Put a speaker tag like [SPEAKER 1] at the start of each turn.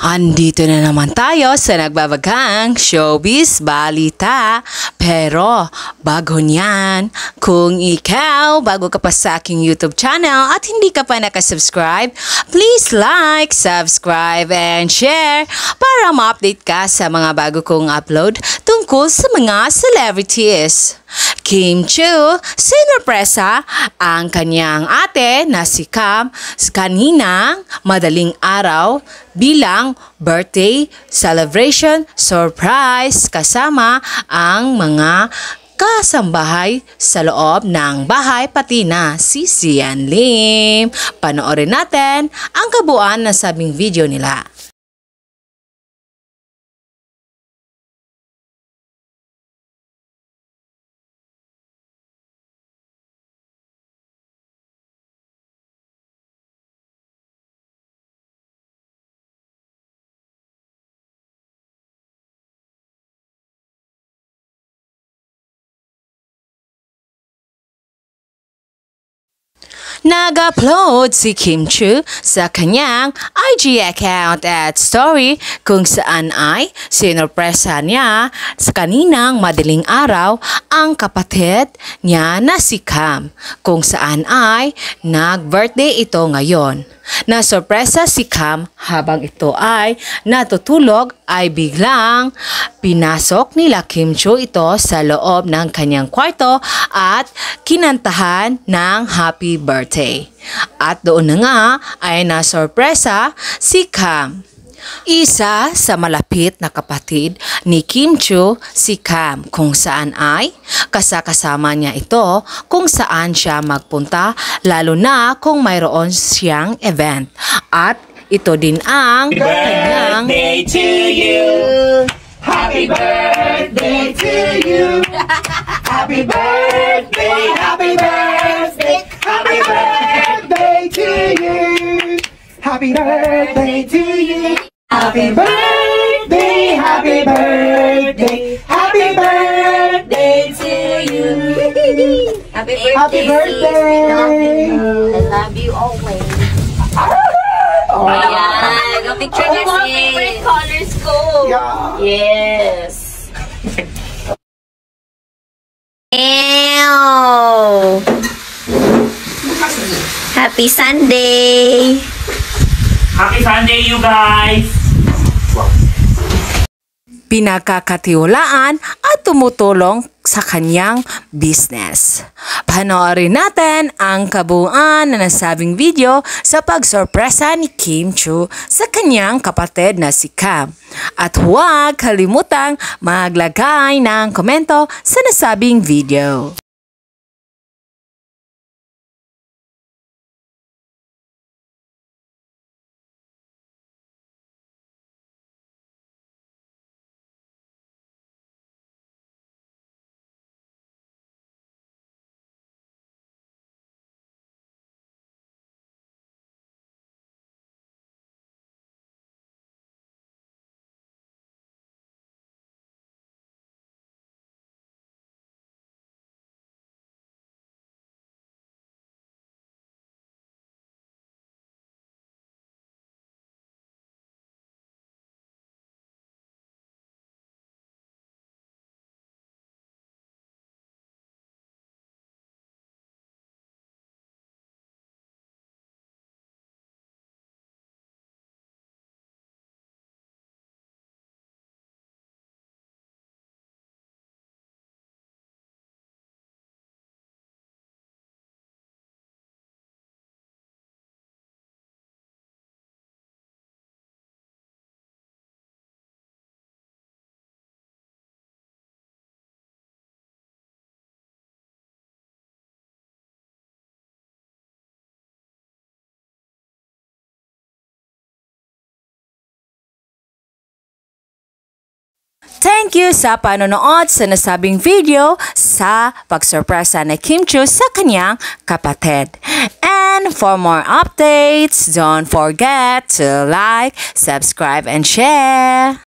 [SPEAKER 1] Andito na naman tayo sa nagbabagang showbiz balita. Pero bago niyan, kung ikaw bago ka pa sa aking YouTube channel at hindi ka pa nakasubscribe, please like, subscribe, and share para ma-update ka sa mga bago kong upload tungkol sa mga celebrities. Chiu, Sinurpresa ang kanyang ate na si Kaninang, Madaling Araw, bilang birthday celebration surprise kasama ang mga kasambahay sa loob ng bahay pati na si Sian Lim. Panoorin natin ang kabuuan ng sabing video nila. Nag-upload si Chiu sa kanyang IG account at story kung saan ay sinurpresa niya sa kaninang madaling araw ang kapatid niya na si Cam, kung saan ay nag-birthday ito ngayon. Nasurpresa si Cam habang ito ay natutulog ay biglang pinasok nila Chiu ito sa loob ng kanyang kwarto at kinantahan ng happy birthday. At doon na nga ay nasurpresa si Cam. Isa sa malapit na kapatid ni Chiu si Cam, kung saan ay kasama niya ito kung saan siya magpunta, lalo na kung mayroon siyang event. At ito din ang kanyang
[SPEAKER 2] birthday to you. Happy birthday to you. Happy birthday, happy birthday, happy birthday to you. Happy birthday to you. Happy birthday, happy birthday, happy birthday to you.
[SPEAKER 3] Happy birthday.
[SPEAKER 2] Happy birthday.
[SPEAKER 3] I love you always.
[SPEAKER 2] Oh.
[SPEAKER 3] Ayan. Ang picture niya
[SPEAKER 4] Mga
[SPEAKER 3] si...
[SPEAKER 4] favorite colors ko.
[SPEAKER 2] Yeah.
[SPEAKER 3] Yes. Ew. Happy Sunday.
[SPEAKER 4] Happy Sunday, you guys!
[SPEAKER 1] pinakakatiwalaan at tumutulong sa kanyang business. Panoorin natin ang kabuuan na nasabing video sa pagsorpresa ni Chiu sa kanyang kapatid na si Cam. At huwag kalimutang maglagay ng komento sa nasabing video. Thank you sa panonood sa nasabing video sa pagsurpresa ni Chiu sa kanyang kapatid. And for more updates, don't forget to like, subscribe, and share.